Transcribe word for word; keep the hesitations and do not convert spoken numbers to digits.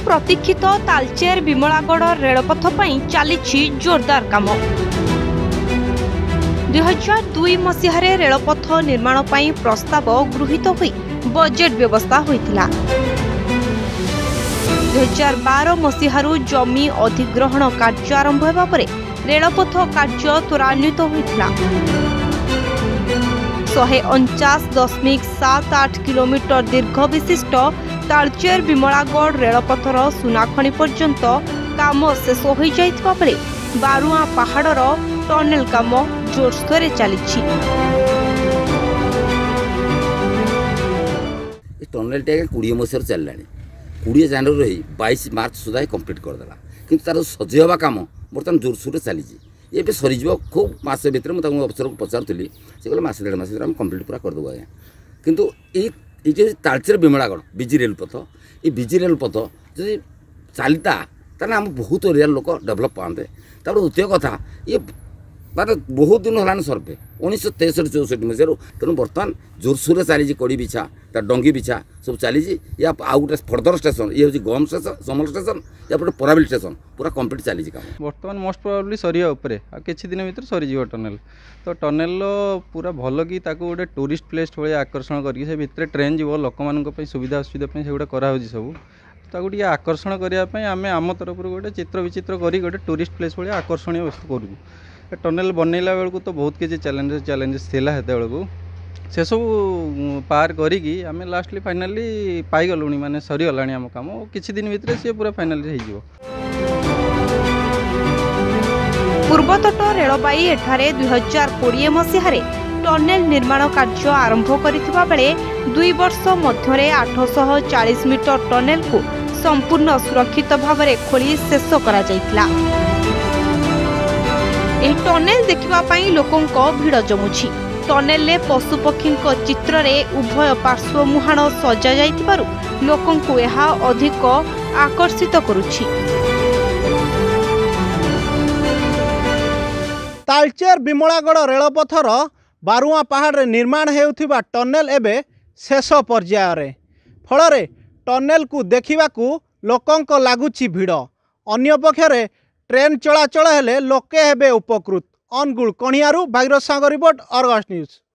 प्रतीक्षित तालचेर विमलागढ़ रेलपथ पर चली जोरदार काम। दुई हजार दुई मसीह रेलपथ निर्माण पर प्रस्ताव गृहीत हुई बजेट व्यवस्था होइथिला। दुई हजार बार मसीह जमी अधिग्रहण कार्य आरंभ होगा पर रेलपथ कार्य त्वरान्वित होइथिला। शहे अणचाश दशमिक सात आठ किलोमीटर दीर्घ विशिष्ट तालचेर विमलागढ़ रेलपथर सुनाखणी पर्यंत काम शेष हो जाइथिबा बेले बारुआ पहाड़र टनेल काम जोरसोर चली। टनेल टे कोड़े मसीह चलला कोड़े जनवरी बाईस मार्च सुधा कम्प्लीट करदेला कि तार सजी हवा कम बर्तमान जोरसोर चली। ये सरीज खूब मस भितर मुझे अफसर को पचारूली से कहले मस डेढ़ मस आम कम्प्लीट पूरा करदेव आज्ञा। कितु ये तालचेर विमलागढ़ बिजी रेलपथ ये बिजी रेलपथ जब चलता ताने आम बहुत एरिया लोक डेभलप पाते। द्वितीय कथा ये माने बहुत दिन है सर्वे उन्नीस तेसठ चौसठ मसीह तेणु बर्तमान जोरसोर चली कड़ी बिछा डंगी बिछा सब चली। या आउ गोटे फर्दर स्टेशन ये हूँ गम स्टेशन समल स्टेशन या पराबिल स्टेशन पूरा कम्प्लीट चली काम। बर्तमान मोस्ट प्रोबेबली सरिया उपरे आ किछि दिन भीतर सरीज टनेल तो टनेल पूरा भल कि गोटे टूरिस्ट प्लेस भाई आकर्षण करके से भितर ट्रेन जीव लोक मान सुविधा असुविधा से कराऊँ सब ताकू आकर्षण करने आम आम तरफ गोटे चित्र विचित्र कर गोटे टूरिस्ट प्लेस भाई आकर्षणीय वस्तु करूँ। टनेल बनैला बेलू तो बहुत किसी चैलेंजेस चैलेंजेस थिला हेते बेलू से सब पार करिकी आम लास्टली फाइनाली पाइगलु माने सरीगला आम कम किछि दिन भितर सी पूरा फाइनाली हो। पूर्वतट रेलबाई एठारे दुई हजार कोड़े मसीह टनेल निर्माण कार्य आरंभ करथिबा बेले दुई वर्ष मध्य आठशह चालीस मीटर टनेल को संपूर्ण सुरक्षित भाव में खोली शेष करा जायतिला। एही टनेल देखिबा पई लोकों को भीड़ जमुछि। टनेल ले पशुपक्षी चित्र रे उभय पार्श्व मुहाण सजा जाइतिबारु लोकों को यह अधिक आकर्षित करुछि। तालचेर विमलागढ़ रेलपथर बारुआ पहाड़ निर्माण हेउथिबा टनेल एबे शेष पर्यायर फल टनेल को देखिबाकू लोकों को लागुछि भीड़। अन्य पक्षरे ट्रेन चलाचल हेले लोके हेबे उपकृत। अनुगुल कणियारू Bhagirath Sagar report Argus news.